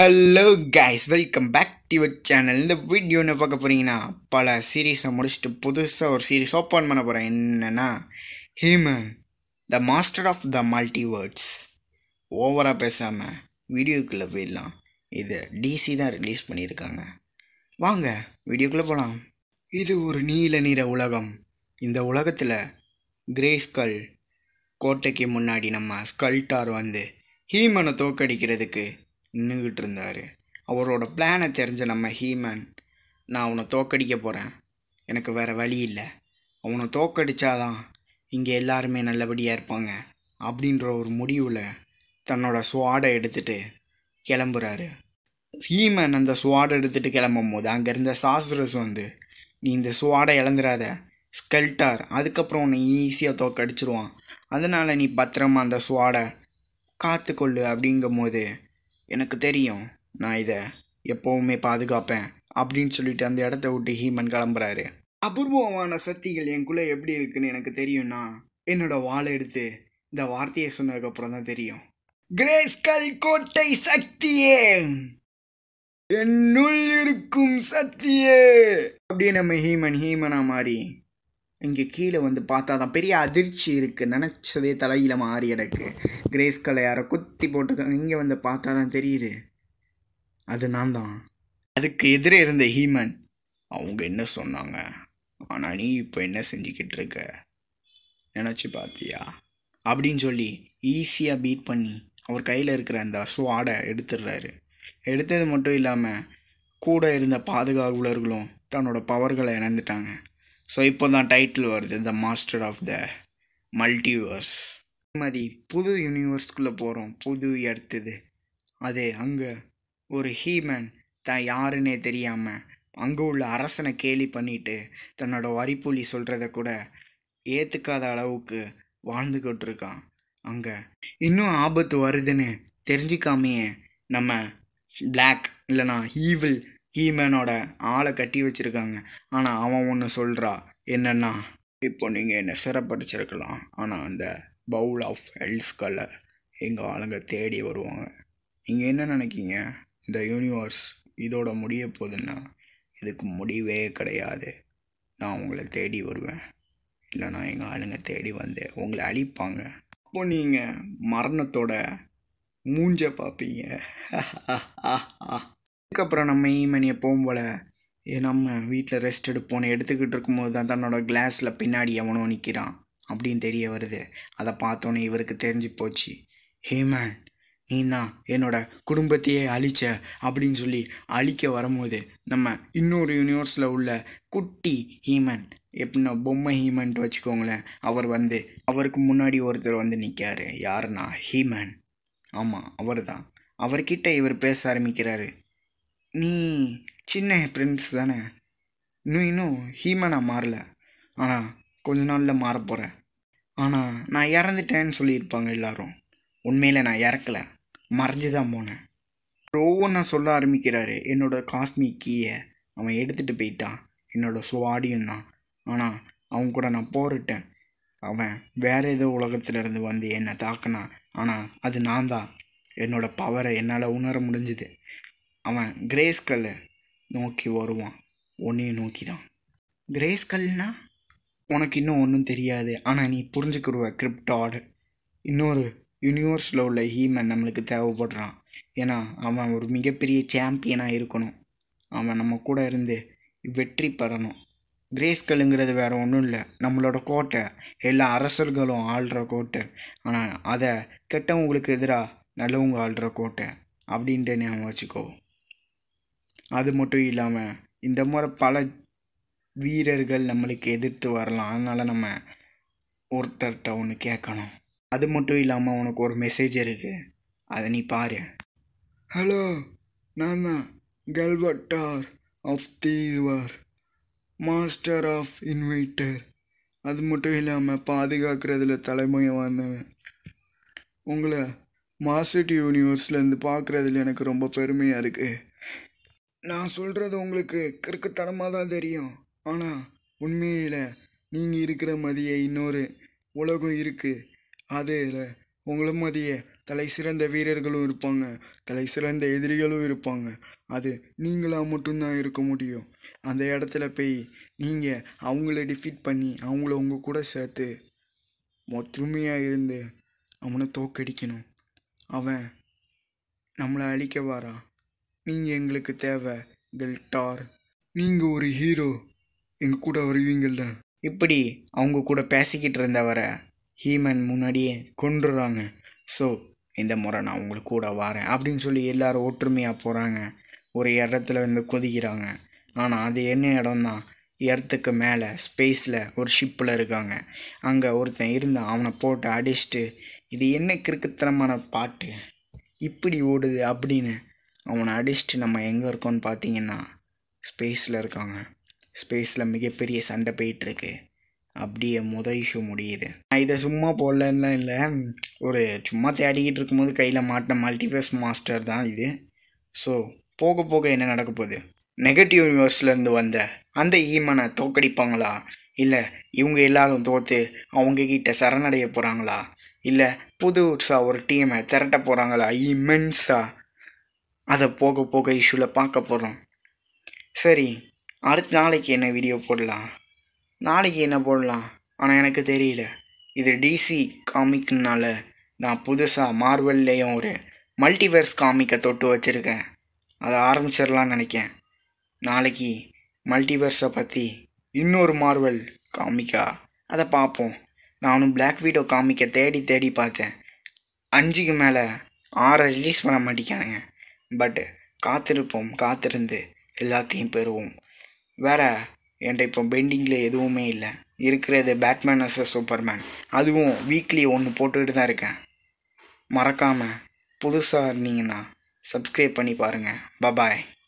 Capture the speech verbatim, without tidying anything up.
Hello guys, welcome back to your channel. இந்த video என்ன பார்க்க போகிறீங்கன்னா, பல சீரீஸை முடிச்சுட்டு புதுசாக ஒரு சீரீஸ் ஓப்பன் பண்ண போகிறேன். என்னென்னா He Man the master of the multiverse. ஓவராக பேசாமல் வீடியோக்குள்ளே போயிடலாம். இது டிசி தான் ரிலீஸ் பண்ணியிருக்காங்க. வாங்க வீடியோக்குள்ளே போகலாம். இது ஒரு நீல நிற உலகம். இந்த உலகத்தில் கிரே ஸ்கல் கோட்டைக்கு முன்னாடி நம்ம ஸ்கல்டார் வந்து ஹீமனை தோக்கடிக்கிறதுக்கு நின்றுக்கிட்டு இருந்தார். அவரோட பிளானை தெரிஞ்ச நம்ம ஹீமன், நான் அவனை தோக்கடிக்க போகிறேன், எனக்கு வேறு வழி இல்லை, அவனை தோக்கடித்தாதான் இங்கே எல்லாருமே நல்லபடியாக இருப்பாங்க அப்படின்ற ஒரு முடிவில் தன்னோட ஸ்வாடை எடுத்துகிட்டு கிளம்புறாரு. ஹீமன் அந்த ஸ்வாடை எடுத்துகிட்டு கிளம்பும் போது அங்கே இருந்த சாஸ்ரஸ் வந்து, நீ இந்த ஸ்வாடை இழந்துடாத, ஸ்கெல்டார் அதுக்கப்புறம் உன்னை ஈஸியாக தோக்கடிச்சிருவான், அதனால் நீ பத்திரமா அந்த ஸ்வாடை காத்துக்கொள்ளு அப்படிங்கும் போது, எனக்கு தெரியும் நான் இதை எப்போவுமே பாதுகாப்பேன் அப்படின்னு சொல்லிட்டு அந்த இடத்த விட்டு ஹீமன் கிளம்புறாரு. அபூர்வமான சக்திகள் எனக்குள்ளே எப்படி இருக்குன்னு எனக்கு தெரியும்னா, என்னோட வாளை எடுத்து இந்த வார்த்தையை சொன்னதுக்கப்புறம் தான் தெரியும். கிரேஸ்கல் கோட்டை சக்தியே, என்னுள் இருக்கும் சக்தியே அப்படியே நம்ம ஹீமன் ஹீமனா மாறி இங்கே கீழே வந்து பார்த்தா தான் பெரிய அதிர்ச்சி இருக்குது. நினச்சதே தலையில் மாறி கிடக்கு. கிரேஸ்கலை யாரை குத்தி போட்டிருக்காங்க. இங்கே வந்து பார்த்தா தான் தெரியுது அது நான் தான். அதுக்கு எதிரே இருந்த ஹீமன், அவங்க என்ன சொன்னாங்க, ஆனால் நீ இப்போ என்ன செஞ்சுக்கிட்டு இருக்க நினச்சி பார்த்தியா அப்படின்னு சொல்லி ஈஸியாக பீட் பண்ணி அவர் கையில் இருக்கிற அந்த ஸ்வாடை எடுத்துடுறாரு. எடுத்தது மட்டும் இல்லாமல் கூட இருந்த பாதுகாவலர்களும் தன்னோட பவர்களை இழந்துட்டாங்க. ஸோ இப்போ தான் டைட்டில் வருது, the master of the multiverse. மாதிரி புது யூனிவர்ஸ்குள்ளே போகிறோம், புது எடுத்தது. அது அங்கே ஒரு ஹீமன் தான் யாருன்னே தெரியாமல் அங்கே உள்ள அரசனை கேலி பண்ணிட்டு தன்னோட வரிப்புலி சொல்கிறத கூட ஏற்றுக்காத அளவுக்கு வாழ்ந்துக்கிட்டு இருக்கான். அங்கே இன்னும் ஆபத்து வருதுன்னு தெரிஞ்சிக்காமையே நம்ம பிளாக் இல்லைனா ஈவில் ஹீமனோட ஆளை கட்டி வச்சுருக்காங்க. ஆனால் அவன் ஒன்று சொல்கிறா, என்னென்னா, இப்போ நீங்கள் என்னை சிறப்படிச்சிருக்கலாம், ஆனால் அந்த பவுல் ஆஃப் எல்ஸ்களை எங்கள் ஆளுங்க தேடி வருவாங்க. நீங்கள் என்ன நினைக்கிங்க, இந்த யூனிவர்ஸ் இதோட முடிய போகுதுன்னா இதுக்கு முடிவே கிடையாது. நான் உங்களை தேடி வருவேன், இல்லைனா எங்கள் ஆளுங்க தேடி வந்து உங்களை அழிப்பாங்க. அப்போ நீங்கள் மரணத்தோட மூஞ்ச பார்ப்பீங்க. அதுக்கப்புறம் நம்ம ஈமன் எப்பவும் போல் நம்ம வீட்டில் ரெஸ்ட் எடுப்போன்னு எடுத்துக்கிட்டு இருக்கும்போது தான் தன்னோட கிளாஸில் பின்னாடி எவனோ நிற்கிறான் அப்படின்னு தெரிய வருது. அதை பார்த்தோன்னே இவருக்கு தெரிஞ்சு போச்சு, ஹீமன் நீ தான் என்னோட குடும்பத்தையே அழிச்ச அப்படின்னு சொல்லி அழிக்க வரும்போது நம்ம இன்னொரு யூனிவர்ஸில் உள்ள குட்டி ஹீமன், எப்படின்னா பொம்மை ஹீமன்ட்டு வச்சுக்கோங்களேன், அவர் வந்து அவருக்கு முன்னாடி ஒருத்தர் வந்து நிற்காரு. யாருன்னா ஹீமன். ஆமாம், அவர் தான். அவர்கிட்ட இவர் பேச ஆரம்பிக்கிறாரு. நீ சின்ன பிரின்ஸ் தானே, இன்னும் இன்னும் ஹீமனாக மாறல, ஆனால் கொஞ்ச நாளில் மாறப்போகிற, ஆனால் நான் இறந்துட்டேன்னு சொல்லியிருப்பாங்க எல்லாரும். உண்மையில் நான் இறக்கலை, மறைஞ்சு தான் போனேன். ஒவ்வொன்றா சொல்ல ஆரம்பிக்கிறாரு. என்னோடய காஸ்மிக் கீயை அவன் எடுத்துகிட்டு போயிட்டான், என்னோடய சுவாடியும் தான், ஆனால் அவன் கூட நான் போரிட்டேன். அவன் வேறு ஏதோ உலகத்திலேருந்து வந்து என்னை தாக்கினான், ஆனால் அது நான் தான். என்னோடய பவரை என்னால் உணர முடிஞ்சுது. அவன் கிரேஸ்கல்லை நோக்கி வருவான், உன்னையும் நோக்கி தான். கிரேஸ்கல்னா உனக்கு இன்னும் ஒன்றும் தெரியாது, ஆனால் நீ புரிஞ்சுக்கிடுவ. கிரிப்டாடு இன்னொரு யூனிவர்ஸில் உள்ள ஹீமன் நம்மளுக்கு தேவைப்படுறான். ஏன்னா அவன் ஒரு மிகப்பெரிய சாம்பியனாக இருக்கணும், அவன் நம்ம கூட இருந்து வெற்றி பெறணும். கிரேஸ்கல்லுங்கிறது வேறு ஒன்றும் இல்லை, நம்மளோட கோட்டை, எல்லா அரசர்களும் ஆள்ற கோட்டை, ஆனால் அதை கெட்டவங்களுக்கு எதிராக நல்லவங்க ஆள்ற கோட்டை அப்படின்ட்டு ஞாபகம் வச்சுக்கோ. அது மட்டும் இல்லாமல் இந்த மாதிரி பல வீரர்கள் நம்மளுக்கு எதிர்த்து வரலாம், அதனால் நம்ம ஒருத்தர்கிட்ட ஒன்று கேட்கணும். அது மட்டும் இல்லாமல் உனக்கு ஒரு மெசேஜ் இருக்குது, அதை நீ பாரு. ஹலோ, நான் தான் கல்வட்டார் ஆஃப் தீவர், மாஸ்டர் ஆஃப் இன்வைட்டர். அது மட்டும் இல்லாமல் பாதுகாக்கிறதுல தலைமையை வந்தவன். உங்களை மாஸ்டர் யூனிவர்ஸ்லேருந்து பார்க்குறதுல எனக்கு ரொம்ப பெருமையாக இருக்குது. நான் சொல்கிறது உங்களுக்கு கிறுக்குத்தனமாக தான் தெரியும், ஆனால் உண்மையில் நீங்கள் இருக்கிற மாதிரியே இன்னொரு உலகம் இருக்குது, அதில் உங்களை மாதிரியே தலை சிறந்த வீரர்களும் இருப்பாங்க, தலை சிறந்த எதிரிகளும் இருப்பாங்க. அது நீங்களாக மட்டும்தான் இருக்க முடியும். அந்த இடத்துல போய் நீங்கள் அவங்கள டிஃபீட் பண்ணி அவங்கள உங்கள் கூட சேர்த்து ஒற்றுமையாக இருந்து அவனை தோக்கடிக்கணும். அவன் நம்மளை அழிக்க வாரா. நீங்கள் எங்களுக்கு தேவை கெல்டார். நீங்கள் ஒரு ஹீரோ, எங்கள் கூட வருவீங்கள்ல. இப்படி அவங்க கூட பேசிக்கிட்டு இருந்தவரை ஹீமன் முன்னாடியே கொண்டுறாங்க. ஸோ இந்த முறை நான் உங்களுக்கு கூட வரேன் அப்படின்னு சொல்லி எல்லாரும் ஒற்றுமையாக போகிறாங்க. ஒரு இடத்துல வந்து கொதிக்கிறாங்க. ஆனால் அது என்ன இடம்தான், இடத்துக்கு மேலே ஸ்பேஸில் ஒரு ஷிப்பில் இருக்காங்க. அங்கே ஒருத்தன் இருந்தான். அவனை போட்டு அடிச்சுட்டு, இது என்ன கிறுக்குத்தனமான பாட்டு இப்படி ஓடுது அப்படின்னு அவனை அடிச்சுட்டு நம்ம எங்கே இருக்கோன்னு பார்த்தீங்கன்னா ஸ்பேஸில் இருக்காங்க. ஸ்பேஸில் மிகப்பெரிய சண்டை போயிட்டுருக்கு. அப்படியே முதல் இஷ்யூ முடியுது. நான் இதை சும்மா போடலன்னா இல்லை, ஒரு சும்மா தேடிக்கிட்டு இருக்கும்போது கையில் மாட்டின மல்டிவர்ஸ் மாஸ்டர் தான் இது. ஸோ போக போக என்ன நடக்க போகுது, நெகட்டிவ் யூனிவர்ஸ்லேருந்து வந்த அந்த ஈமனை தோக்கடிப்பாங்களா, இல்லை இவங்க எல்லாரும் தோற்று அவங்கக்கிட்ட சரணடைய போகிறாங்களா, இல்லை புதுசாக ஒரு டீமை திரட்ட போகிறாங்களா இம்மென்ஸாக, அதை போக போக இஷ்யூவில் பார்க்க போகிறோம். சரி, அடுத்த நாளைக்கு என்ன வீடியோ போடலாம், நாளைக்கு என்ன போடலாம், ஆனால் எனக்கு தெரியல. இது டிசி காமிக்னால நான் புதுசாக மார்வல்லையும் ஒரு மல்டிவர்ஸ் காமிக்கை தொட்டு வச்சுருக்கேன். அதை ஆரம்பிச்சிடலான்னு நினைக்கேன். நாளைக்கு மல்டிவர்ஸை பற்றி இன்னொரு மார்வல் காமிக்கா, அதை பார்ப்போம். நானும் பிளாக் வீடோ காமிக்கை தேடி தேடி பார்த்தேன். அஞ்சுக்கு மேலே ஆறை ரிலீஸ் பண்ண மாட்டேங்கானுங்க. பட் காத்திருப்போம், காத்திருந்து எல்லாத்தையும் பெறுவோம். வேறு என்கிட்ட இப்போ பெண்டிங்கில் எதுவுமே இல்லை. இருக்கிறது பேட்மேன் வர்சஸ் சூப்பர்மேன், அதுவும் வீக்லி ஒன்று போட்டுக்கிட்டு தான் இருக்கேன். மறக்காமல் புதுசாக இருந்தீங்கன்னா சப்ஸ்கிரைப் பண்ணி பாருங்கள். பபாய்.